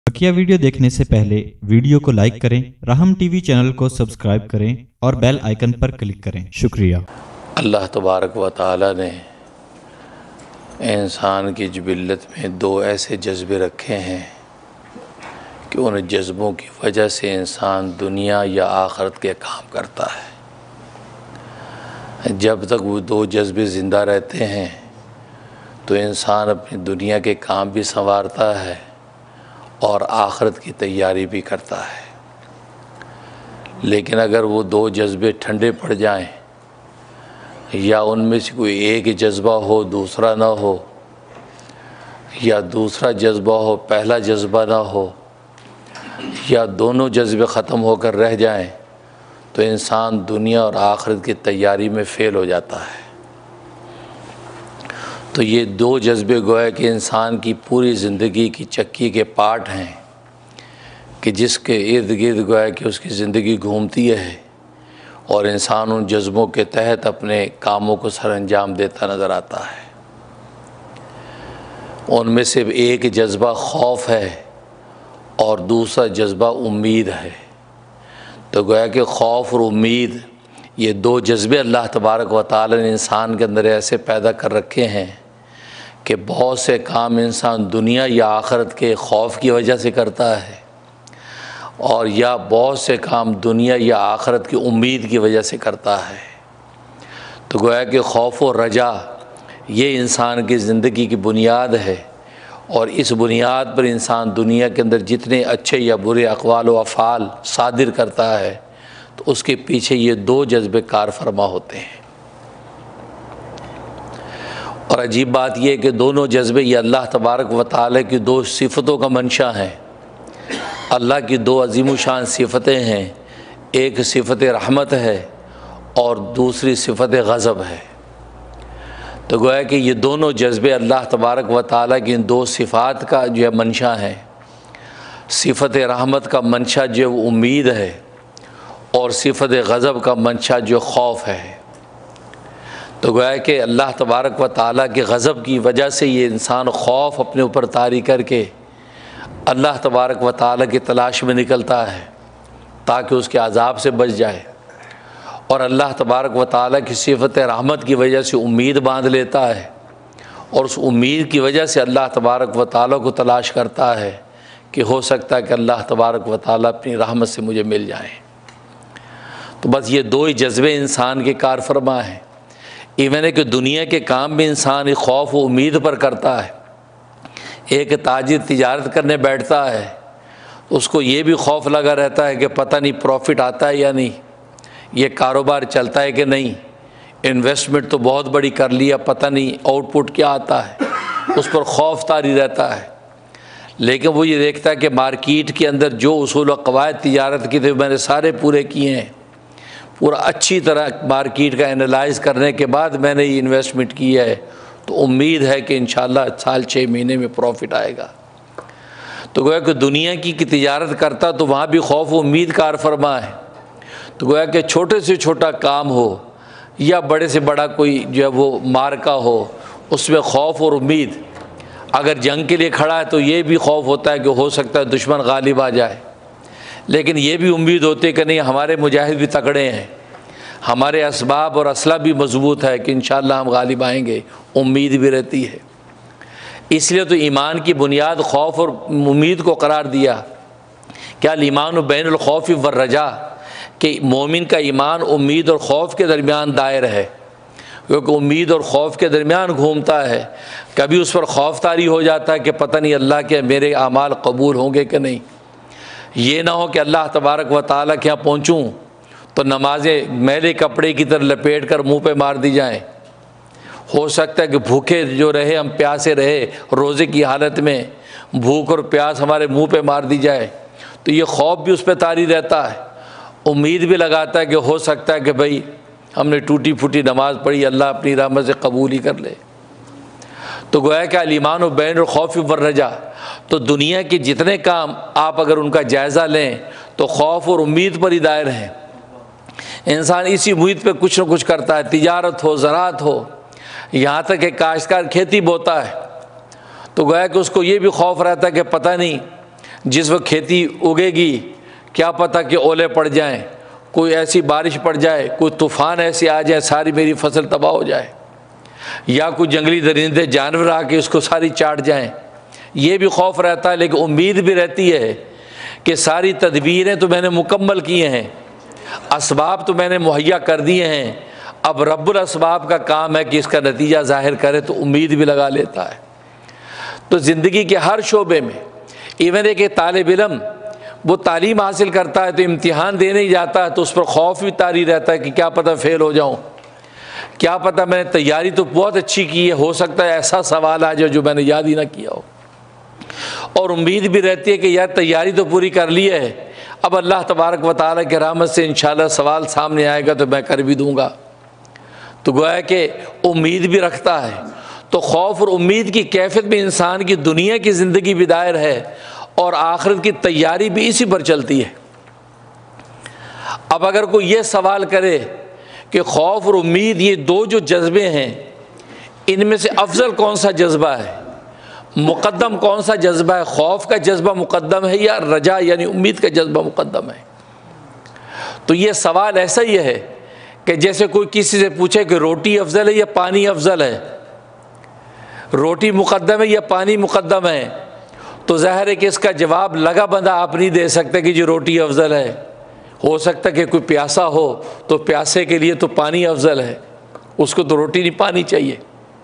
बकिया video देखने से पहले वीडियो को लाइक करें, राहम टीवी चैनल को सब्सक्राइब करें और बेल आइकन पर क्लिक करें। शुक्रिया। अल्लाह तबारक व तआला ने इंसान की जिबिल्लत में दो ऐसे जज्बे रखे हैं कि उन जज्बों की वजह से इंसान दुनिया या आखरत के काम करता है। जब तक वो दो जज्बे ज़िंदा रहते हैं तो इंसान अपनी दुनिया के काम भी संवारता है और आखरत की तैयारी भी करता है। लेकिन अगर वो दो जज्बे ठंडे पड़ जाएं या उनमें से कोई एक जज्बा हो दूसरा ना हो, या दूसरा जज्बा हो पहला जज्बा ना हो, या दोनों जज्बे ख़त्म होकर रह जाएं, तो इंसान दुनिया और आखिरत की तैयारी में फ़ेल हो जाता है। तो ये दो जज्बे गोया कि इंसान की पूरी ज़िंदगी की चक्की के पार्ट हैं कि जिसके इर्द गिर्द गोया कि उसकी ज़िंदगी घूमती है और इंसान उन जज्बों के तहत अपने कामों को सर अंजाम देता नज़र आता है। उनमें से एक जज्बा खौफ है और दूसरा जज्बा उम्मीद है। तो गोया कि खौफ और उम्मीद ये दो जज्बे अल्लाह तबारक व तआला ने इंसान के अंदर ऐसे पैदा कर रखे हैं कि बहुत से काम इंसान दुनिया या आखिरत के खौफ की वजह से करता है, और या बहुत से काम दुनिया या आखिरत की उम्मीद की वजह से करता है। तो गोया कि खौफ और रजा ये इंसान की ज़िंदगी की बुनियाद है, और इस बुनियाद पर इंसान दुनिया के अंदर जितने अच्छे या बुरे अक़वाल व अफ़आल सादिर करता है तो उसके पीछे ये दो जज्बे कार फरमा होते हैं। और अजीब बात यह है कि दोनों जज्बे ये अल्लाह तबारक व तआला की दो सिफ़तों का मंशा हैं। अल्लाह की दो अज़ीम शान सिफ़तें हैं, एक सिफ़त रहमत है और दूसरी सिफ़त ग़ज़ब है। तो गोया कि ये दोनों जज्बे अल्लाह तबारक व तआला की इन दो सिफ़ात का जो है मंशा है। सिफ़त रहमत का मंशा जो उम्मीद है और सिफ़त ग़ज़ब का मंशा जो खौफ है। तो गोया कि अल्लाह तबारक व तआला के ग़ज़ब की वजह से ये इंसान खौफ अपने ऊपर तारी करके अल्लाह तबारक व तआला की तलाश में निकलता है ताकि उसके अज़ाब से बच जाए, और अल्लाह तबारक व तआला की सिफ़त रहमत की वजह से उम्मीद बांध लेता है और उस उम्मीद की वजह से अल्लाह तबारक व तआला को तलाश करता है कि हो सकता है कि अल्लाह तबारक व तआला अपनी रहमत से मुझे मिल जाए। तो बस ये दो ही जज्बे इंसान के कार फरमा हैं। इवन है कि दुनिया के काम भी इंसान खौफ व उम्मीद पर करता है। एक ताजिर तिजारत करने बैठता है, उसको ये भी खौफ लगा रहता है कि पता नहीं प्रॉफिट आता है या नहीं, ये कारोबार चलता है कि नहीं, इन्वेस्टमेंट तो बहुत बड़ी कर लिया, पता नहीं आउटपुट क्या आता है, उस पर खौफ तारी रहता है। लेकिन वो ये देखता है कि मार्केट के अंदर जो उसूल व क़वायद तिजारत की थे मैंने सारे पूरे किए हैं, पूरा अच्छी तरह मार्केट का एनालाइज करने के बाद मैंने ये इन्वेस्टमेंट की है, तो उम्मीद है कि इंशाअल्लाह साल 6 महीने में प्रॉफिट आएगा। तो गोया कि दुनिया की तिजारत करता तो वहाँ भी खौफ उम्मीद कार फरमा है। तो गोया कि छोटे से छोटा काम हो या बड़े से बड़ा कोई जो है वो मार्का हो, उसमें खौफ और उम्मीद। अगर जंग के लिए खड़ा है तो ये भी खौफ होता है कि हो सकता है दुश्मन गालिब आ जाए, लेकिन ये भी उम्मीद होती है कि नहीं हमारे मुजाहिद भी तगड़े हैं, हमारे असबाब और असला भी मजबूत है कि इंशाअल्लाह हम गालिब आएंगे, उम्मीद भी रहती है। इसलिए तो ईमान की बुनियाद खौफ और उम्मीद को करार दिया। क्या ईमान बैनुल खौफ व रजा, कि मोमिन का ईमान उम्मीद और खौफ के दरमियान दायर है, क्योंकि उम्मीद और खौफ के दरमियान घूमता है। कभी उस पर खौफ तारी हो जाता है कि पता नहीं अल्लाह के मेरे आमाल कबूल होंगे कि नहीं, ये ना हो कि अल्लाह तबारक व तआला के यहाँ पहुँचूँ तो नमाज़ें मैले कपड़े की तरह लपेट कर मुँह पे मार दी जाएँ। हो सकता है कि भूखे जो रहे हम प्यासे रहे, रोज़े की हालत में भूख और प्यास हमारे मुँह पे मार दी जाए, तो ये खौफ भी उस पर तारी रहता है। उम्मीद भी लगाता है कि हो सकता है कि भाई हमने टूटी फूटी नमाज़ पढ़ी, अल्लाह अपनी रहमत से कबूल ही कर ले। तो गोया कि अल-ईमान बैनुल खौफ व रजा, तो दुनिया के जितने काम आप अगर उनका जायज़ा लें तो खौफ और उम्मीद पर ही दायर हैं। इंसान इसी उम्मीद पे कुछ न कुछ करता है, तिजारत हो, ज़राअत हो, यहाँ तक कि काश्तकार खेती बोता है तो गोया कि उसको ये भी खौफ रहता है कि पता नहीं جس وقت کھیتی اگے گی کیا پتہ کہ اولے پڑ جائیں، کوئی ایسی بارش پڑ جائے، کوئی طوفان ایسے آ جائے ساری میری فصل تباہ ہو جائے، یا کوئی جنگلی درندے جانور آ کے اس کو ساری چاٹ جائیں۔ یہ بھی خوف رہتا ہے، لیکن امید بھی رہتی ہے کہ ساری تدبیریں تو میں نے مکمل کیے ہیں، اسباب تو میں نے مہیا کر دیے ہیں، اب رب الاسباب کا کام ہے کہ اس کا نتیجہ ظاہر کرے، تو امید بھی لگا لیتا ہے۔ تو زندگی کے ہر شعبے میں ایون ایک طالب علم وہ تعلیم حاصل کرتا ہے تو امتحان دینے ہی جاتا ہے تو اس پر خوف بھی طاری رہتا ہے کہ کیا پتہ فیل ہو جاؤں، کیا پتہ میں نے تیاری تو بہت اچھی کی ہے، ہو سکتا ہے ایسا سوال آ جائے جو میں نے یاد ہی نہ کیا ہو، اور امید بھی رہتی ہے کہ یار تیاری تو پوری کر لی ہے، اب اللہ تبارک و تعالیٰ کی رحمت سے انشاءاللہ سوال سامنے آئے گا تو میں کر بھی دوں گا۔ تو گویا کہ امید بھی رکھتا ہے۔ تو خوف اور امید کی کیفیت میں انسان کی دنیا کی زندگی بھی دائر ہے اور آخرت کی تیاری بھی اسی پر چلتی ہے۔ اب اگر کوئی یہ سوال کرے کہ خوف اور امید یہ دو جو جذبے ہیں ان میں سے افضل کون سا جذبہ ہے، مقدم کون سا جذبہ ہے، خوف کا جذبہ مقدم ہے یا رجا یعنی امید کا جذبہ مقدم ہے، تو یہ سوال ایسا ہی ہے کہ جیسے کوئی کسی سے پوچھے کہ روٹی افضل ہے یا پانی افضل ہے، روٹی مقدم ہے یا پانی مقدم ہے، تو ظاہر ہے کہ اس کا جواب لگا بندہ آپ نہیں دے سکتے کہ جی روٹی افضل ہے۔ ہو سکتا ہے کہ کوئی پیاسا ہو تو پیاسے کے لیے تو پانی افضل ہے، اس کو تو روٹی نہیں پانی چاہیے،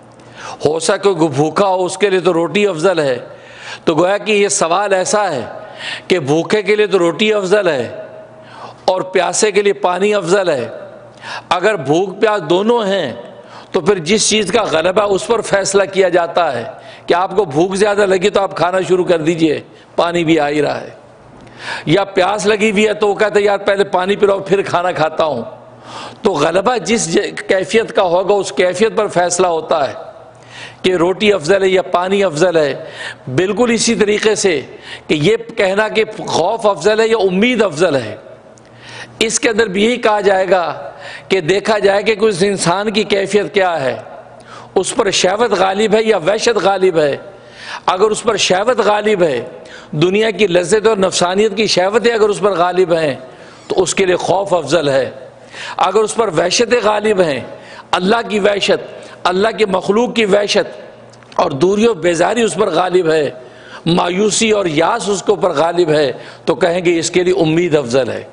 ہو سکتا ہے کوئی بھوکا ہو اس کے لیے تو روٹی افضل ہے۔ تو گویا کہ یہ سوال ایسا ہے کہ بھوکے کے لیے تو روٹی افضل ہے اور پیاسے کے لیے پانی افضل ہے۔ اگر بھوک پیاس دونوں ہیں تو پھر جس چیز کا غلبہ اس پر فیصلہ کیا جاتا ہے کہ آپ کو بھوک زیادہ لگی تو آپ کھانا شروع کر دیجئے، پانی بھی آ ہی رہا ہے، یا پیاس لگی ہوئی ہے تو وہ کہتے ہیں یار پہلے پانی پلاؤ پھر کھانا کھاتا ہوں۔ تو غلبہ جس کیفیت کا ہوگا اس کیفیت پر فیصلہ ہوتا ہے کہ روٹی افضل ہے یا پانی افضل ہے۔ بالکل اسی طریقے سے کہ یہ کہنا کہ خوف افضل ہے یا امید افضل ہے، اس کے اندر بھی یہی کہا جائے گا کہ دیکھا جائے کہ اس انسان کی کیفیت کیا ہے، اس پر شہوت غالب ہے یا وحشت غالب ہے۔ اگر اس پر شہوت غالب ہے، دنیا کی لذت اور نفسانیت کی شہوتیں اگر اس پر غالب ہیں تو اس کے لیے خوف افضل ہے۔ اگر اس پر وحشتیں غالب ہیں، اللہ کی وحشت، اللہ کے مخلوق کی وحشت اور دوری و بیزاری اس پر غالب ہے، مایوسی اور یاس اس کے اوپر غالب ہے، تو کہیں گے اس کے لیے امید افضل ہے۔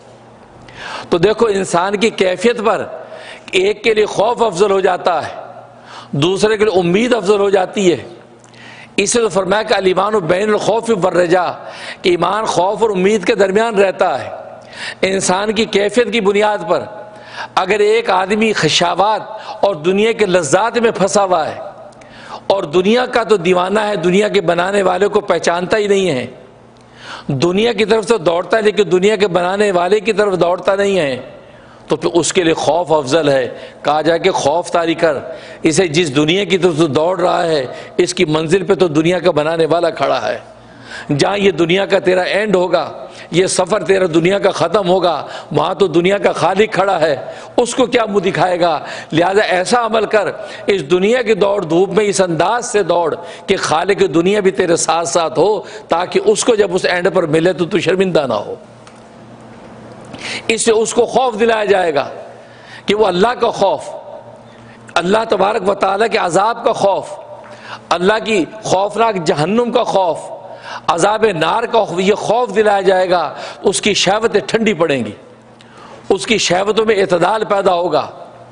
تو دیکھو انسان کی کیفیت پر ایک کے لیے خوف افضل ہو جاتا ہے، دوسرے کے لیے امید افضل ہو جاتی ہے۔ اسے تو فرمایا کہ الایمان بین الخوف والرجاء، کہ ایمان خوف اور امید کے درمیان رہتا ہے۔ انسان کی کیفیت کی بنیاد پر اگر ایک آدمی خشاوات اور دنیا کے لذات میں پھنسا ہوا ہے اور دنیا کا تو دیوانہ ہے، دنیا کے بنانے والے کو پہچانتا ہی نہیں ہے، دنیا کی طرف تو دوڑتا ہے لیکن دنیا کے بنانے والے کی طرف دوڑتا نہیں ہے، تو پھر اس کے لیے خوف افضل ہے۔ کہا جائے کہ خوف طاری کر اسے، جس دنیا کی طرف تو دوڑ رہا ہے اس کی منزل پہ تو دنیا کا بنانے والا کھڑا ہے، جہاں یہ دنیا کا تیرا اینڈ ہوگا، یہ سفر تیرا دنیا کا ختم ہوگا، وہاں تو دنیا کا خالق کھڑا ہے، اس کو کیا منہ دکھائے گا؟ لہذا ایسا عمل کر، اس دنیا کی دوڑ دھوپ میں اس انداز سے دوڑ کہ خالق دنیا بھی تیرے ساتھ ساتھ ہو، تاکہ اس کو جب اس اینڈ پر ملے تو تو شرمندہ نہ ہو۔ اس سے اس کو خوف دلایا جائے گا کہ وہ اللہ کا خوف، اللہ تبارک و تعالیٰ کے عذاب کا خوف، اللہ کی خوفناک جہنم کا خوف، عذاب نار کا خوف، یہ خوف دلایا جائے گا، اس کی شہوتیں ٹھنڈی پڑیں گی، اس کی شہوتوں میں اعتدال پیدا ہوگا۔